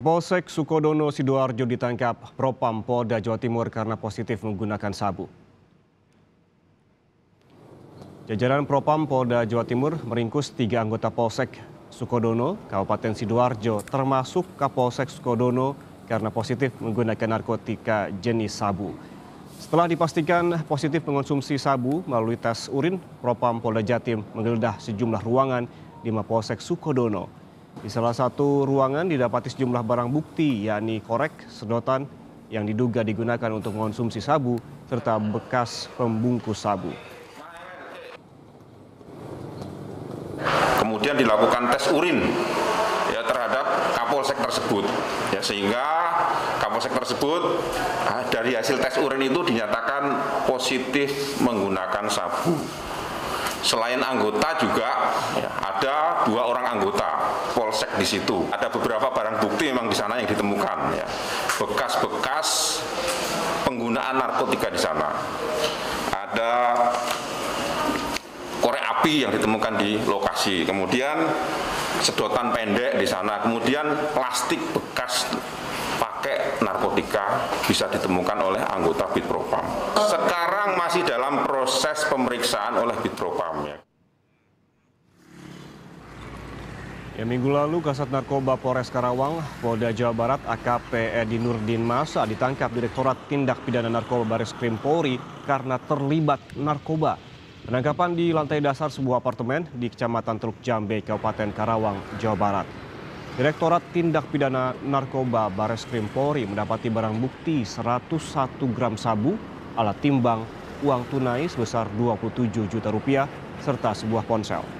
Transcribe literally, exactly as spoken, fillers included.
Kapolsek Sukodono Sidoarjo ditangkap Propam Polda Jawa Timur karena positif menggunakan sabu. Jajaran Propam Polda Jawa Timur meringkus tiga anggota Polsek Sukodono, Kabupaten Sidoarjo, termasuk Kapolsek Sukodono karena positif menggunakan narkotika jenis sabu. Setelah dipastikan positif mengonsumsi sabu melalui tes urin, Propam Polda Jatim menggeledah sejumlah ruangan di Mapolsek Sukodono. Di salah satu ruangan didapati sejumlah barang bukti, yakni korek, sedotan yang diduga digunakan untuk mengonsumsi sabu, serta bekas pembungkus sabu. Kemudian dilakukan tes urin ya, terhadap Kapolsek tersebut, ya, sehingga Kapolsek tersebut ah, dari hasil tes urin itu dinyatakan positif menggunakan sabu. Selain anggota juga ya, ada dua orang anggota Polsek di situ. Ada beberapa barang bukti memang di sana yang ditemukan, ya, bekas-bekas penggunaan narkotika di sana. Ada korek api yang ditemukan di lokasi, kemudian sedotan pendek di sana, kemudian plastik bekas pakai narkotika bisa ditemukan oleh anggota Bitpropam. Sekarang masih dalam proses pemeriksaan oleh Bitpropam. Ya. Ya, minggu lalu Kasat Narkoba Polres Karawang, Polda Jawa Barat, A K P Edi Nurdin Masa ditangkap Direktorat Tindak Pidana Narkoba Bareskrim Polri karena terlibat narkoba. Penangkapan di lantai dasar sebuah apartemen di Kecamatan Teluk Jambe, Kabupaten Karawang, Jawa Barat. Direktorat Tindak Pidana Narkoba Bareskrim Polri mendapati barang bukti seratus satu gram sabu, alat timbang, uang tunai sebesar dua puluh tujuh juta rupiah, serta sebuah ponsel.